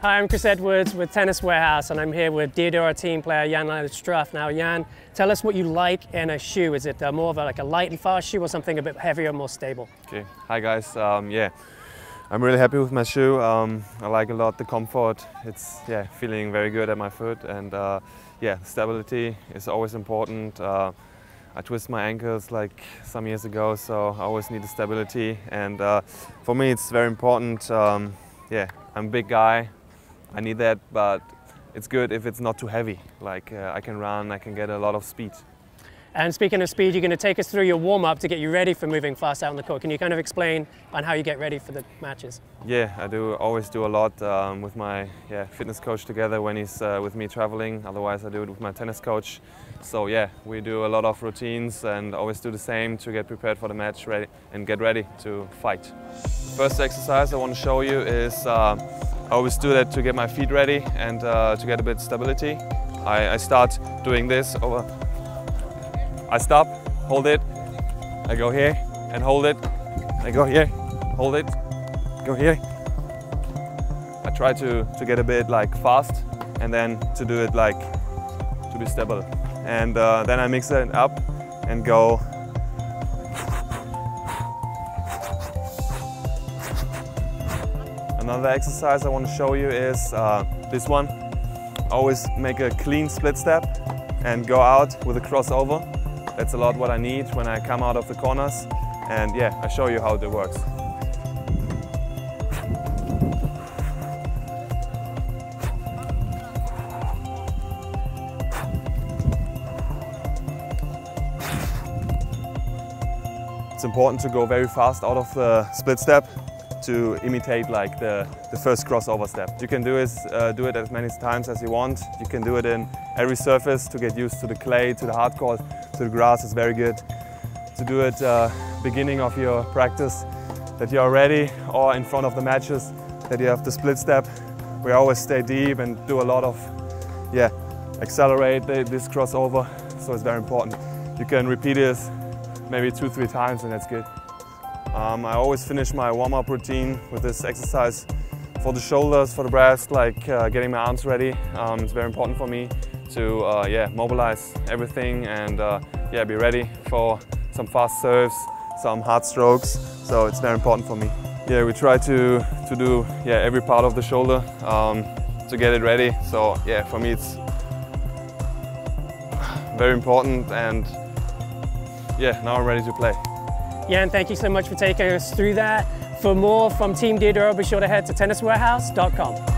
Hi, I'm Chris Edwards with Tennis Warehouse, and I'm here with Diadora team player Jan-Lennard Struff. Now, Jan, tell us what you like in a shoe. Is it more of like a light and fast shoe, or something a bit heavier, more stable? Okay. Hi guys. Yeah, I'm really happy with my shoe. I like a lot the comfort. It's feeling very good at my foot, and yeah, stability is always important. I twist my ankles like some years ago, so I always need the stability. And for me, it's very important. Yeah, I'm a big guy. I need that, but it's good if it's not too heavy. Like I can run, I can get a lot of speed. And speaking of speed, you're going to take us through your warm-up to get you ready for moving fast out on the court. Can you kind of explain on how you get ready for the matches? Yeah, I always do a lot with my fitness coach together when he's with me traveling. Otherwise, I do it with my tennis coach. So yeah, we do a lot of routines and always do the same to get prepared for the match and get ready to fight. First exercise I want to show you is I always do that to get my feet ready and to get a bit of stability. I start doing this over. I stop, hold it, I go here and hold it, I go here, hold it, go here. I try to get a bit like fast and then to do it like to be stable. And then I mix it up and go. Another exercise I want to show you is this one. Always make a clean split step and go out with a crossover. That's a lot what I need when I come out of the corners. And yeah, I show you how it works. It's important to go very fast out of the split step to imitate like the first crossover step. You can do it as many times as you want. You can do it in every surface to get used to the clay, to the hard court, to the grass. Is very good. To do it beginning of your practice, that you are ready, or in front of the matches, that you have the split step. We always stay deep and do a lot of, accelerate this crossover. So it's very important. You can repeat this maybe 2-3 times and that's good. I always finish my warm-up routine with this exercise for the shoulders, for the breast, like getting my arms ready. It's very important for me to mobilize everything and be ready for some fast serves, some hard strokes. So it's very important for me. Yeah, we try to do every part of the shoulder to get it ready. So yeah, for me it's very important, and yeah, now I'm ready to play. Jan, thank you so much for taking us through that. For more from Team Diadora, be sure to head to tenniswarehouse.com.